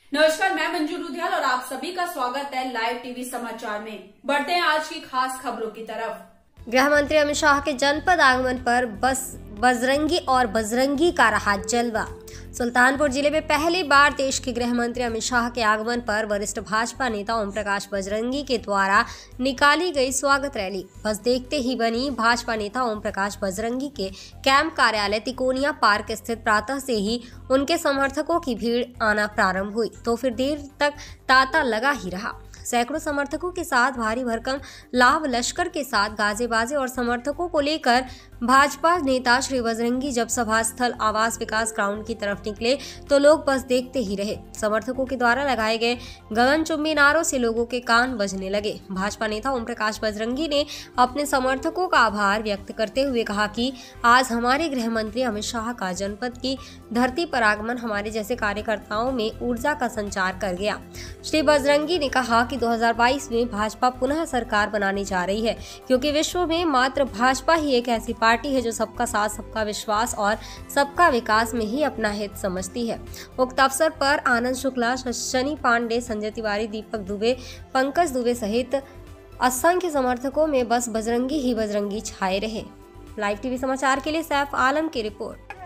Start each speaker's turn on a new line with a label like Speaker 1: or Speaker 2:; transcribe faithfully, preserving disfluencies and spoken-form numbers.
Speaker 1: नमस्कार, मैं मंजू रुधियाल और आप सभी का स्वागत है लाइव टीवी समाचार में। बढ़ते हैं आज की खास खबरों की तरफ।
Speaker 2: गृह मंत्री अमित शाह के जनपद आगमन पर बस बजरंगी और बजरंगी का रहा जलवा। सुल्तानपुर जिले में पहली बार देश के गृह मंत्री अमित शाह के आगमन पर वरिष्ठ भाजपा नेता ओम प्रकाश बजरंगी के द्वारा निकाली गई स्वागत रैली बस देखते ही बनी। भाजपा नेता ओम प्रकाश बजरंगी के कैंप कार्यालय तिकोनिया पार्क स्थित प्रातः से ही उनके समर्थकों की भीड़ आना प्रारंभ हुई तो फिर देर तक तांता लगा ही रहा। सैकड़ों समर्थकों के साथ भारी भरकम लाभ लश्कर के साथ गाजे बाजे और समर्थकों को लेकर भाजपा नेता श्री बजरंगी जब सभा स्थल आवास विकास ग्राउंड की तरफ निकले तो लोग बस देखते ही रहे। समर्थकों के द्वारा लगाए गए गगनचुंबी नारों से लोगों के कान बजने लगे। भाजपा नेता ओम प्रकाश बजरंगी ने अपने समर्थकों का आभार व्यक्त करते हुए कहा कि आज हमारे गृह मंत्री अमित शाह का जनपद की धरती पर आगमन हमारे जैसे कार्यकर्ताओं में ऊर्जा का संचार कर गया। श्री बजरंगी ने कहा कि दो हज़ार बाईस में भाजपा पुनः सरकार बनाने जा रही है, क्योंकि विश्व में मात्र भाजपा ही एक ऐसी पार्टी है जो सबका साथ, सबका विश्वास और सबका विकास में ही अपना हित समझती है। उक्त अवसर पर आनंद शुक्ला, शनि पांडे, संजय तिवारी, दीपक दुबे, पंकज दुबे सहित असंख्य समर्थकों में बस बजरंगी ही बजरंगी छाए रहे। लाइव टीवी समाचार के लिए सैफ आलम की रिपोर्ट।